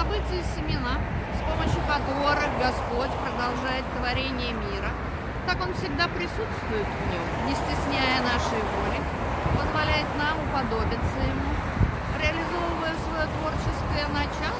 события и семена, с помощью которых Господь продолжает творение мира. Так Он всегда присутствует в нем, не стесняя нашей воли, позволяет нам уподобиться Ему, реализовывая свое творческое начало